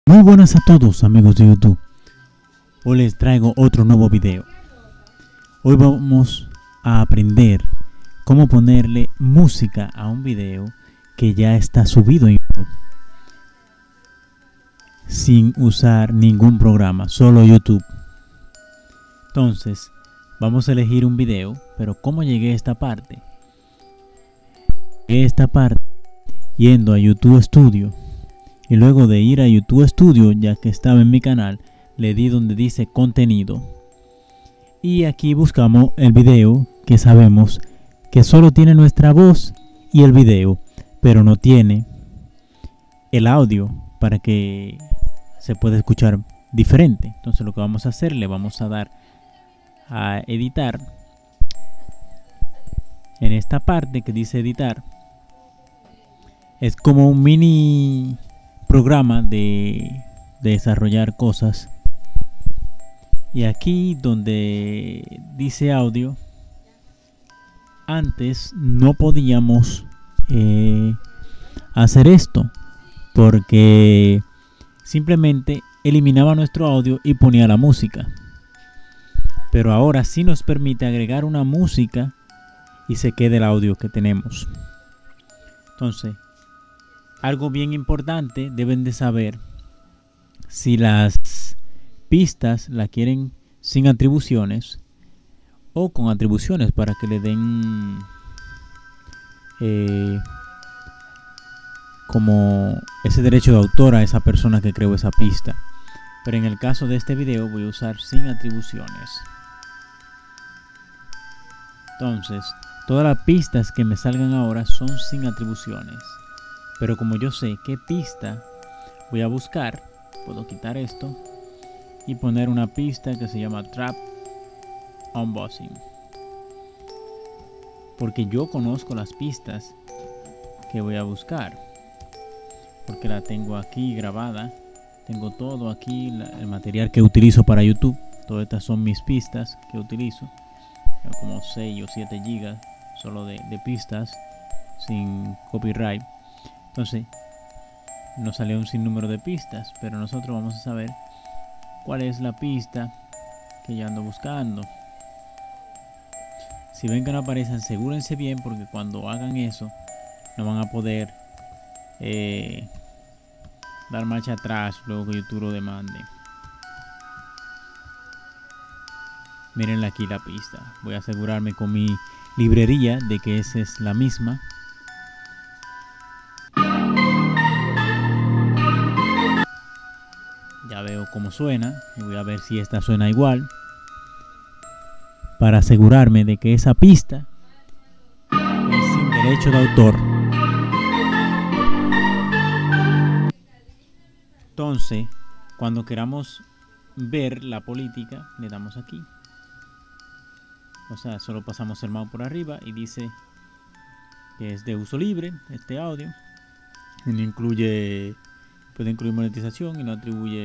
Muy buenas a todos amigos de YouTube. Hoy les traigo otro nuevo video. Hoy vamos a aprender cómo ponerle música a un video que ya está subido en YouTube sin usar ningún programa, solo YouTube. Entonces vamos a elegir un video, pero ¿cómo llegué a esta parte? Llegué a esta parte yendo a YouTube Studio. Y luego de ir a YouTube Studio, ya que estaba en mi canal, le di donde dice contenido. Y aquí buscamos el video que sabemos que solo tiene nuestra voz y el video, pero no tiene el audio para que se pueda escuchar diferente. Entonces lo que vamos a hacer, le vamos a dar a editar. En esta parte que dice editar, es como un mini programa de desarrollar cosas, y aquí donde dice audio, antes no podíamos hacer esto porque simplemente eliminaba nuestro audio y ponía la música, pero ahora sí nos permite agregar una música y se quede el audio que tenemos. Entonces, algo bien importante, deben de saber si las pistas la quieren sin atribuciones o con atribuciones, para que le den como ese derecho de autor a esa persona que creó esa pista. Pero en el caso de este video voy a usar sin atribuciones. Entonces, todas las pistas que me salgan ahora son sin atribuciones. Pero como yo sé qué pista voy a buscar, puedo quitar esto y poner una pista que se llama Trap Unboxing. Porque yo conozco las pistas que voy a buscar. Porque la tengo aquí grabada. Tengo todo aquí, el material que utilizo para YouTube. Todas estas son mis pistas que utilizo. Tengo como 6 o 7 gigas solo de pistas sin copyright. Entonces nos salió un sinnúmero de pistas, pero nosotros vamos a saber cuál es la pista que yo ando buscando. Si ven que no aparecen, asegúrense bien, porque cuando hagan eso no van a poder dar marcha atrás luego que YouTube lo demande. Miren aquí la pista. Voy a asegurarme con mi librería de que esa es la misma. Ya veo cómo suena y voy a ver si esta suena igual, para asegurarme de que esa pista es sin derecho de autor. Entonces, cuando queramos ver la política, le damos aquí. O sea, solo pasamos el mouse por arriba y dice que es de uso libre este audio. Y no incluye, puede incluir monetización y no atribuye,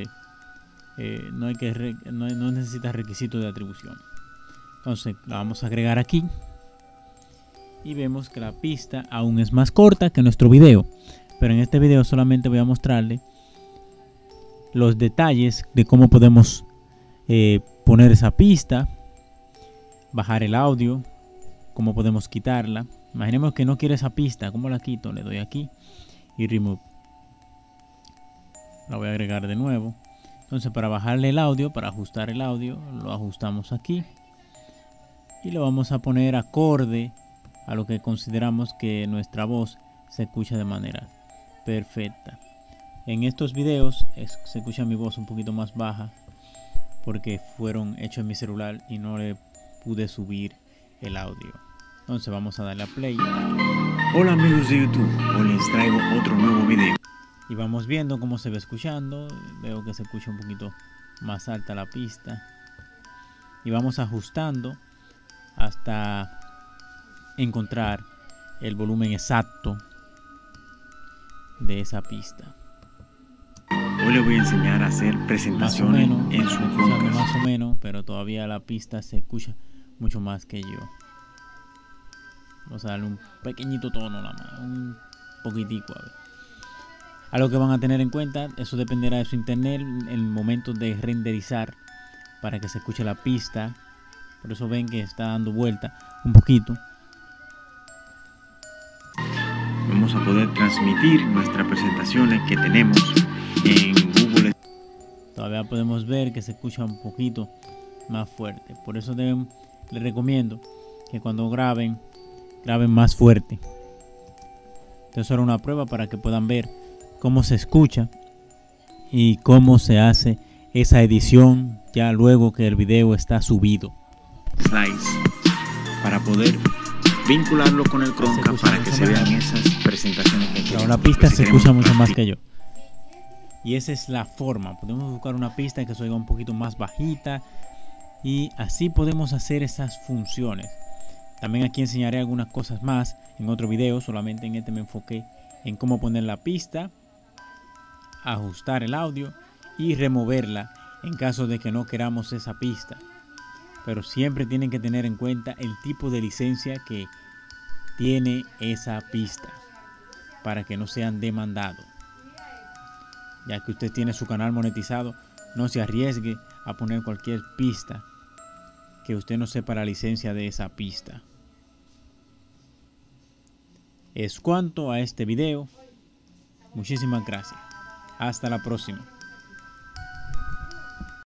no necesita requisitos de atribución. Entonces la vamos a agregar aquí y vemos que la pista aún es más corta que nuestro video, pero en este video solamente voy a mostrarle los detalles de cómo podemos poner esa pista, bajar el audio, cómo podemos quitarla. Imaginemos que no quiero esa pista, ¿cómo la quito? Le doy aquí y remove. La voy a agregar de nuevo. Entonces, para bajarle el audio, para ajustar el audio, lo ajustamos aquí y lo vamos a poner acorde a lo que consideramos que nuestra voz se escucha de manera perfecta. En estos videos se escucha mi voz un poquito más baja porque fueron hechos en mi celular y no le pude subir el audio. Entonces vamos a darle a play. Hola amigos de YouTube, hoy les traigo otro nuevo video. Y vamos viendo cómo se va escuchando. Veo que se escucha un poquito más alta la pista. Y vamos ajustando hasta encontrar el volumen exacto de esa pista. Hoy les voy a enseñar a hacer presentaciones en su podcast. Más o menos, pero todavía la pista se escucha mucho más que yo. Vamos a darle un pequeñito tono, un poquitico, a ver. Algo que van a tener en cuenta, eso dependerá de su internet en el momento de renderizar para que se escuche la pista. Por eso ven que está dando vuelta un poquito. Vamos a poder transmitir nuestras presentaciones que tenemos en Google. Todavía podemos ver que se escucha un poquito más fuerte. Por eso les recomiendo que cuando graben más fuerte. Entonces era una prueba para que puedan ver cómo se escucha y cómo se hace esa edición ya luego que el video está subido. Slides para poder vincularlo con el Chromecast para que se vean esas presentaciones que queremos. La pista se escucha mucho más que yo. Y esa es la forma. Podemos buscar una pista que se oiga un poquito más bajita y así podemos hacer esas funciones. También aquí enseñaré algunas cosas más en otro video. Solamente en este me enfoqué en cómo poner la pista, ajustar el audio y removerla en caso de que no queramos esa pista. Pero siempre tienen que tener en cuenta el tipo de licencia que tiene esa pista para que no sean demandados. Ya que usted tiene su canal monetizado, no se arriesgue a poner cualquier pista que usted no sepa la licencia de esa pista. Es cuanto a este video. Muchísimas gracias. Hasta la próxima.